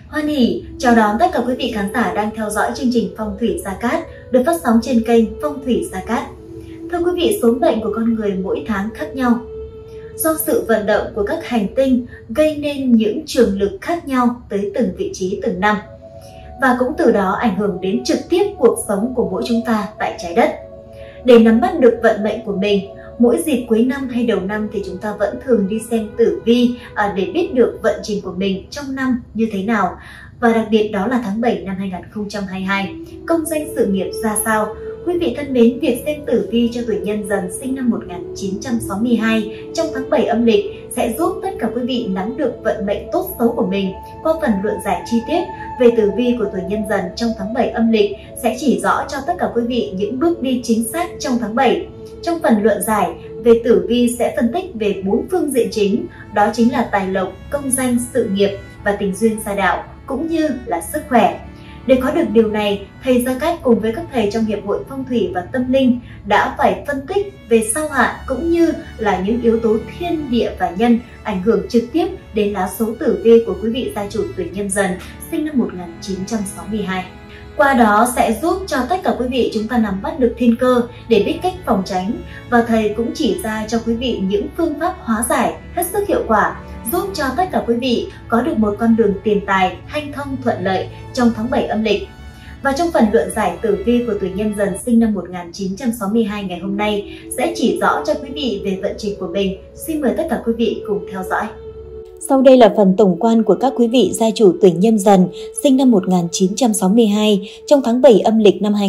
Hoan hỉ chào đón tất cả quý vị khán giả đang theo dõi chương trình Phong thủy Gia Cát được phát sóng trên kênh Phong thủy Gia Cát. Thưa quý vị, số mệnh của con người mỗi tháng khác nhau. Do sự vận động của các hành tinh gây nên những trường lực khác nhau tới từng vị trí từng năm. Và cũng từ đó ảnh hưởng đến trực tiếp cuộc sống của mỗi chúng ta tại trái đất. Để nắm bắt được vận mệnh của mình, mỗi dịp cuối năm hay đầu năm thì chúng ta vẫn thường đi xem tử vi để biết được vận trình của mình trong năm như thế nào. Và đặc biệt đó là tháng 7 năm 2022, công danh sự nghiệp ra sao. Quý vị thân mến, việc xem tử vi cho tuổi Nhân Dần sinh năm 1962 trong tháng 7 âm lịch sẽ giúp tất cả quý vị nắm được vận mệnh tốt xấu của mình. Qua phần luận giải chi tiết về tử vi của tuổi Nhân Dần trong tháng 7 âm lịch sẽ chỉ rõ cho tất cả quý vị những bước đi chính xác trong tháng 7. Trong phần luận giải về tử vi sẽ phân tích về 4 phương diện chính, đó chính là tài lộc, công danh, sự nghiệp và tình duyên gia đạo, cũng như là sức khỏe. Để có được điều này, thầy Gia Cát cùng với các thầy trong Hiệp hội Phong thủy và Tâm linh đã phải phân tích về sao hạn cũng như là những yếu tố thiên địa và nhân ảnh hưởng trực tiếp đến lá số tử vi của quý vị gia chủ tuổi Nhân Dần sinh năm 1962. Qua đó sẽ giúp cho tất cả quý vị chúng ta nắm bắt được thiên cơ để biết cách phòng tránh, và thầy cũng chỉ ra cho quý vị những phương pháp hóa giải hết sức hiệu quả, giúp cho tất cả quý vị có được một con đường tiền tài hanh thông thuận lợi trong tháng 7 âm lịch. Và trong phần luận giải tử vi của tuổi Nhân Dần sinh năm 1962 ngày hôm nay sẽ chỉ rõ cho quý vị về vận trình của mình. Xin mời tất cả quý vị cùng theo dõi. Sau đây là phần tổng quan của các quý vị gia chủ tuổi Nhân Dần sinh năm 1962 trong tháng 7 âm lịch năm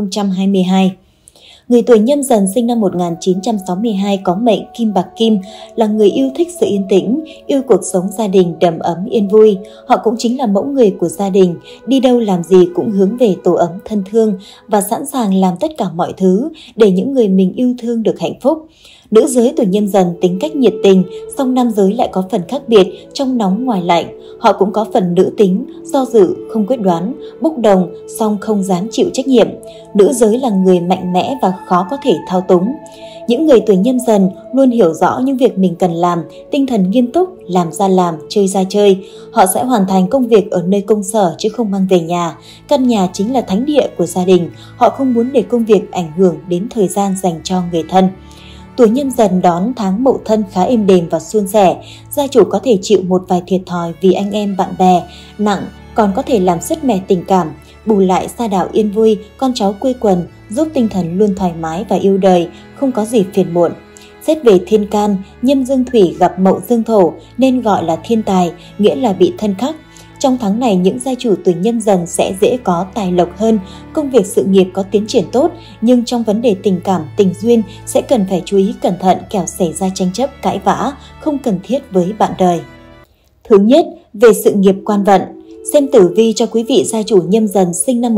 2022. Người tuổi Nhân Dần sinh năm 1962 có mệnh Kim Bạc Kim, là người yêu thích sự yên tĩnh, yêu cuộc sống gia đình đầm ấm yên vui. Họ cũng chính là mẫu người của gia đình, đi đâu làm gì cũng hướng về tổ ấm thân thương và sẵn sàng làm tất cả mọi thứ để những người mình yêu thương được hạnh phúc. Nữ giới tuổi Nhân Dần tính cách nhiệt tình, song nam giới lại có phần khác biệt, trong nóng ngoài lạnh. Họ cũng có phần nữ tính, do dự, không quyết đoán, bốc đồng, song không dám chịu trách nhiệm. Nữ giới là người mạnh mẽ và khó có thể thao túng. Những người tuổi Nhân Dần luôn hiểu rõ những việc mình cần làm, tinh thần nghiêm túc, làm ra làm, chơi ra chơi. Họ sẽ hoàn thành công việc ở nơi công sở chứ không mang về nhà. Căn nhà chính là thánh địa của gia đình. Họ không muốn để công việc ảnh hưởng đến thời gian dành cho người thân. Tuổi Nhân Dần đón tháng Mậu Thân khá êm đềm và suôn sẻ. Gia chủ có thể chịu một vài thiệt thòi vì anh em bạn bè, nặng còn có thể làm sứt mẻ tình cảm. Bù lại gia đạo yên vui, con cháu quây quần, giúp tinh thần luôn thoải mái và yêu đời, không có gì phiền muộn. Xét về thiên can, Nhâm Dương Thủy gặp Mậu Dương Thổ nên gọi là thiên tài, nghĩa là bị thân khắc. Trong tháng này, những gia chủ tuổi Nhân Dần sẽ dễ có tài lộc hơn, công việc sự nghiệp có tiến triển tốt, nhưng trong vấn đề tình cảm, tình duyên sẽ cần phải chú ý cẩn thận, kẻo xảy ra tranh chấp, cãi vã, không cần thiết với bạn đời. Thứ nhất, về sự nghiệp quan vận. Xem tử vi cho quý vị gia chủ Nhâm Dần sinh năm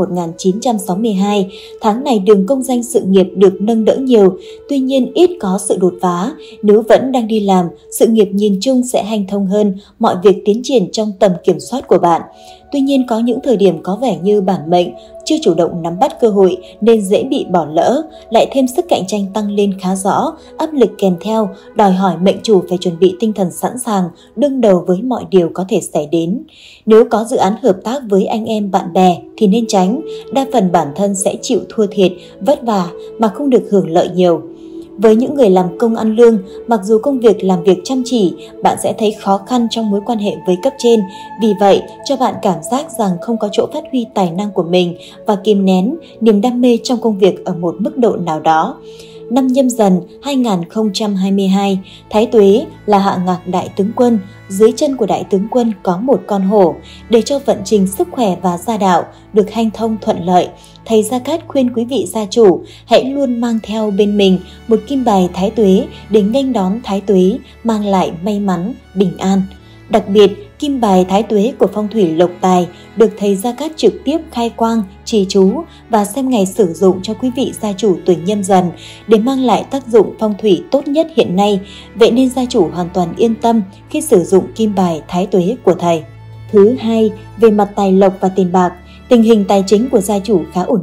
1962, tháng này đường công danh sự nghiệp được nâng đỡ nhiều, tuy nhiên ít có sự đột phá. Nếu vẫn đang đi làm, sự nghiệp nhìn chung sẽ hanh thông hơn, mọi việc tiến triển trong tầm kiểm soát của bạn. Tuy nhiên có những thời điểm có vẻ như bản mệnh chưa chủ động nắm bắt cơ hội nên dễ bị bỏ lỡ, lại thêm sức cạnh tranh tăng lên khá rõ, áp lực kèm theo, đòi hỏi mệnh chủ phải chuẩn bị tinh thần sẵn sàng, đương đầu với mọi điều có thể xảy đến. Nếu có dự án hợp tác với anh em bạn bè thì nên tránh, đa phần bản thân sẽ chịu thua thiệt, vất vả mà không được hưởng lợi nhiều. Với những người làm công ăn lương, mặc dù công việc làm việc chăm chỉ, bạn sẽ thấy khó khăn trong mối quan hệ với cấp trên. Vì vậy, cho bạn cảm giác rằng không có chỗ phát huy tài năng của mình và kìm nén niềm đam mê trong công việc ở một mức độ nào đó. Năm Nhâm Dần 2022, Thái Tuế là hạ ngạc đại tướng quân, dưới chân của đại tướng quân có một con hổ. Để cho vận trình sức khỏe và gia đạo được hanh thông thuận lợi, thầy Gia Cát khuyên quý vị gia chủ hãy luôn mang theo bên mình một kim bài Thái Tuế để nghênh đón Thái Tuế mang lại may mắn, bình an. Đặc biệt, kim bài Thái Tuế của phong thủy lộc tài được thầy Gia Cát trực tiếp khai quang, trì chú và xem ngày sử dụng cho quý vị gia chủ tuổi Nhâm Dần để mang lại tác dụng phong thủy tốt nhất hiện nay. Vậy nên gia chủ hoàn toàn yên tâm khi sử dụng kim bài Thái Tuế của thầy. Thứ hai, về mặt tài lộc và tiền bạc. Tình hình tài chính của gia chủ khá ổn định,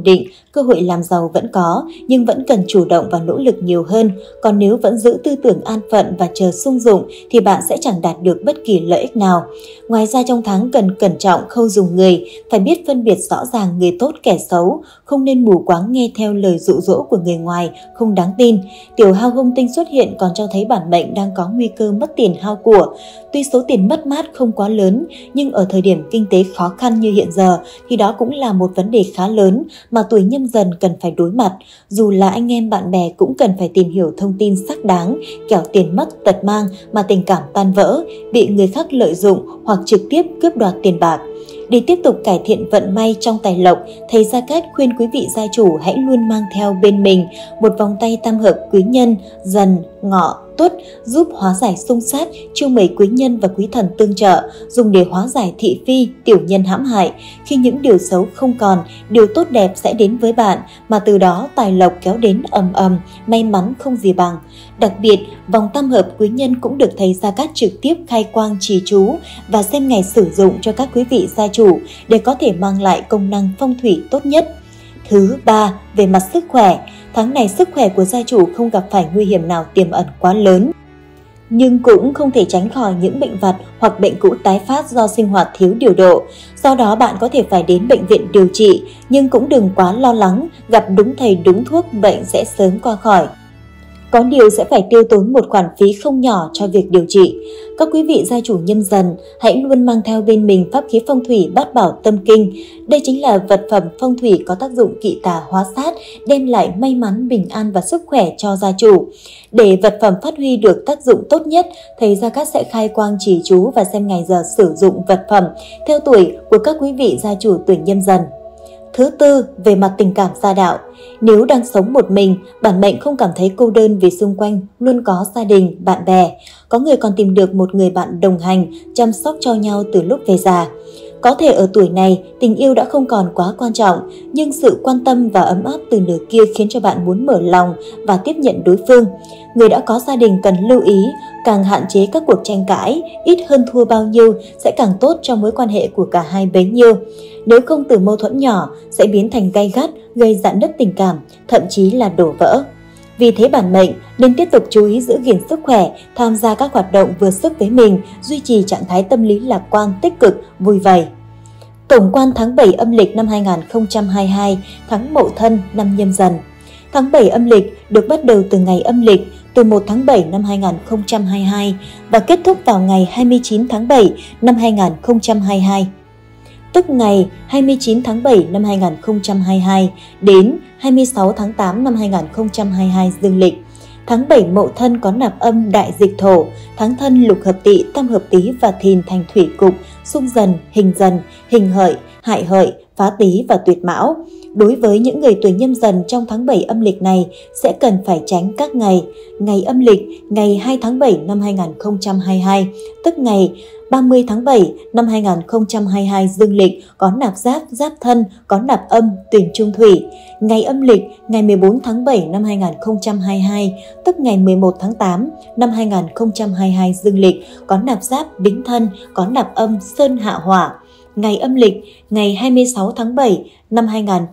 cơ hội làm giàu vẫn có, nhưng vẫn cần chủ động và nỗ lực nhiều hơn. Còn nếu vẫn giữ tư tưởng an phận và chờ sung dụng thì bạn sẽ chẳng đạt được bất kỳ lợi ích nào. Ngoài ra trong tháng cần cẩn trọng khâu dùng người, phải biết phân biệt rõ ràng người tốt kẻ xấu, không nên mù quáng nghe theo lời dụ dỗ của người ngoài không đáng tin. Tiểu hao hung tinh xuất hiện còn cho thấy bản mệnh đang có nguy cơ mất tiền hao của. Tuy số tiền mất mát không quá lớn, nhưng ở thời điểm kinh tế khó khăn như hiện giờ thì đó cũng là một vấn đề khá lớn mà tuổi Nhâm Dần cần phải đối mặt. Dù là anh em bạn bè cũng cần phải tìm hiểu thông tin xác đáng, kẻo tiền mất tật mang mà tình cảm tan vỡ, bị người khác lợi dụng hoặc trực tiếp cướp đoạt tiền bạc. Để tiếp tục cải thiện vận may trong tài lộc, thầy Gia Cát khuyên quý vị gia chủ hãy luôn mang theo bên mình một vòng tay tam hợp quý nhân, Dần, Ngọ, Tuất, giúp hóa giải xung sát, chiêu mời quý nhân và quý thần tương trợ, dùng để hóa giải thị phi, tiểu nhân hãm hại. Khi những điều xấu không còn, điều tốt đẹp sẽ đến với bạn, mà từ đó tài lộc kéo đến ầm ầm, may mắn không gì bằng. Đặc biệt, vòng tam hợp quý nhân cũng được thầy Gia Cát trực tiếp khai quang trì chú và xem ngày sử dụng cho các quý vị gia chủ để có thể mang lại công năng phong thủy tốt nhất. Thứ ba, về mặt sức khỏe, tháng này sức khỏe của gia chủ không gặp phải nguy hiểm nào tiềm ẩn quá lớn, nhưng cũng không thể tránh khỏi những bệnh vặt hoặc bệnh cũ tái phát do sinh hoạt thiếu điều độ. Do đó bạn có thể phải đến bệnh viện điều trị, nhưng cũng đừng quá lo lắng, gặp đúng thầy đúng thuốc bệnh sẽ sớm qua khỏi. Có điều sẽ phải tiêu tốn một khoản phí không nhỏ cho việc điều trị. Các quý vị gia chủ Nhâm Dần hãy luôn mang theo bên mình pháp khí phong thủy Bát Bảo Tâm Kinh. Đây chính là vật phẩm phong thủy có tác dụng kỵ tà hóa sát, đem lại may mắn, bình an và sức khỏe cho gia chủ. Để vật phẩm phát huy được tác dụng tốt nhất, thầy Gia Cát sẽ khai quang trì chú và xem ngày giờ sử dụng vật phẩm theo tuổi của các quý vị gia chủ tuổi Nhâm Dần. Thứ tư, về mặt tình cảm gia đạo. Nếu đang sống một mình, bản mệnh không cảm thấy cô đơn vì xung quanh luôn có gia đình, bạn bè. Có người còn tìm được một người bạn đồng hành, chăm sóc cho nhau từ lúc về già. Có thể ở tuổi này, tình yêu đã không còn quá quan trọng, nhưng sự quan tâm và ấm áp từ nửa kia khiến cho bạn muốn mở lòng và tiếp nhận đối phương. Người đã có gia đình cần lưu ý, càng hạn chế các cuộc tranh cãi, ít hơn thua bao nhiêu sẽ càng tốt cho mối quan hệ của cả hai bấy nhiêu. Nếu không, từ mâu thuẫn nhỏ sẽ biến thành gay gắt, gây rạn nứt tình cảm, thậm chí là đổ vỡ. Vì thế bản mệnh nên tiếp tục chú ý giữ gìn sức khỏe, tham gia các hoạt động vừa sức với mình, duy trì trạng thái tâm lý lạc quan, tích cực, vui vầy. Tổng quan tháng 7 âm lịch năm 2022, tháng Mậu Thân năm Nhâm Dần. Tháng 7 âm lịch được bắt đầu từ ngày âm lịch từ 1 tháng 7 năm 2022 và kết thúc vào ngày 29 tháng 7 năm 2022. Tức ngày 29 tháng 7 năm 2022 đến 26 tháng 8 năm 2022 dương lịch. Tháng 7 Mậu Thân có nạp âm đại dịch thổ, tháng Thân lục hợp Tỵ, tam hợp Tý và Thìn thành thủy cục, xung Dần, hình Hợi, hại Hợi, phá Tý và tuyệt Mão. Đối với những người tuổi Nhâm Dần trong tháng 7 âm lịch này sẽ cần phải tránh các ngày. Ngày âm lịch, ngày 2 tháng 7 năm 2022, tức ngày 30 tháng 7 năm 2022 dương lịch có nạp giáp, giáp Thân, có nạp âm, tuyển trung thủy. Ngày âm lịch, ngày 14 tháng 7 năm 2022, tức ngày 11 tháng 8 năm 2022 dương lịch có nạp giáp, Bính Thân, có nạp âm, Sơn hạ hỏa. Ngày âm lịch, ngày 26 tháng 7 năm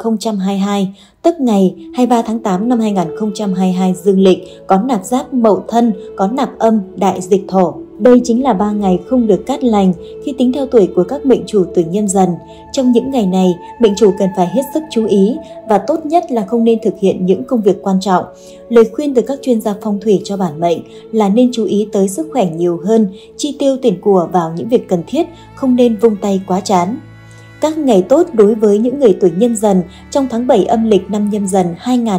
2022, tức ngày 23 tháng 8 năm 2022 dương lịch có nạp giáp Mậu Thân, có nạp âm đại dịch thổ. Đây chính là 3 ngày không được cát lành khi tính theo tuổi của các mệnh chủ tuổi Nhâm Dần. Trong những ngày này, mệnh chủ cần phải hết sức chú ý và tốt nhất là không nên thực hiện những công việc quan trọng. Lời khuyên từ các chuyên gia phong thủy cho bản mệnh là nên chú ý tới sức khỏe nhiều hơn, chi tiêu tiền của vào những việc cần thiết, không nên vung tay quá chán. Các ngày tốt đối với những người tuổi Nhâm Dần trong tháng 7 âm lịch năm Nhâm Dần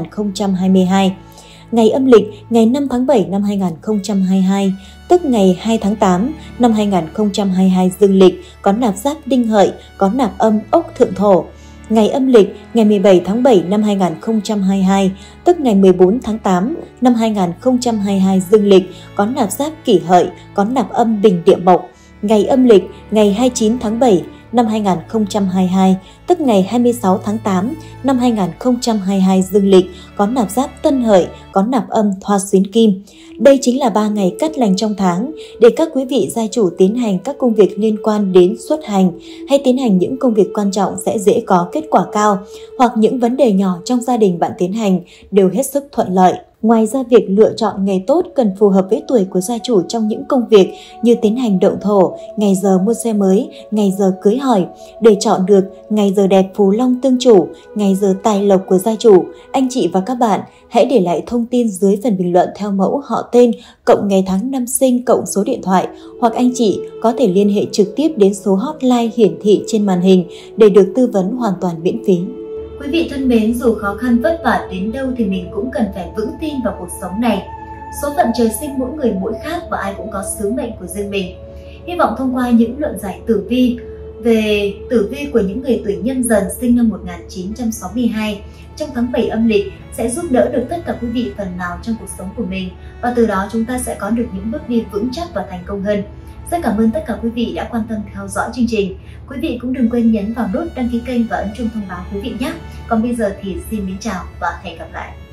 2022. Ngày âm lịch ngày 5 tháng 7 năm 2022, tức ngày 2 tháng 8 năm 2022 dương lịch có nạp giáp Đinh Hợi, có nạp âm Ốc Thượng Thổ. Ngày âm lịch ngày 17 tháng 7 năm 2022, tức ngày 14 tháng 8 năm 2022 dương lịch có nạp giáp Kỷ Hợi, có nạp âm Bình Địa Mộc. Ngày âm lịch ngày 29 tháng 7 năm 2022, tức ngày 26 tháng 8 năm 2022 dương lịch có nạp giáp Tân Hợi, có nạp âm Thoa Xuyến Kim. Đây chính là 3 ngày cát lành trong tháng để các quý vị gia chủ tiến hành các công việc liên quan đến xuất hành hay tiến hành những công việc quan trọng sẽ dễ có kết quả cao, hoặc những vấn đề nhỏ trong gia đình bạn tiến hành đều hết sức thuận lợi. Ngoài ra, việc lựa chọn ngày tốt cần phù hợp với tuổi của gia chủ trong những công việc như tiến hành động thổ, ngày giờ mua xe mới, ngày giờ cưới hỏi. Để chọn được ngày giờ đẹp phú long tương chủ, ngày giờ tài lộc của gia chủ, anh chị và các bạn hãy để lại thông tin dưới phần bình luận theo mẫu họ tên, cộng ngày tháng năm sinh, cộng số điện thoại, hoặc anh chị có thể liên hệ trực tiếp đến số hotline hiển thị trên màn hình để được tư vấn hoàn toàn miễn phí. Quý vị thân mến, dù khó khăn vất vả đến đâu thì mình cũng cần phải vững tin vào cuộc sống này. Số phận trời sinh mỗi người mỗi khác và ai cũng có sứ mệnh của riêng mình. Hy vọng thông qua những luận giải tử vi về tử vi của những người tuổi Nhâm Dần sinh năm 1962 trong tháng 7 âm lịch sẽ giúp đỡ được tất cả quý vị phần nào trong cuộc sống của mình, và từ đó chúng ta sẽ có được những bước đi vững chắc và thành công hơn. Rất cảm ơn tất cả quý vị đã quan tâm theo dõi chương trình. Quý vị cũng đừng quên nhấn vào nút đăng ký kênh và ấn chuông thông báo quý vị nhé. Còn bây giờ thì xin mến chào và hẹn gặp lại.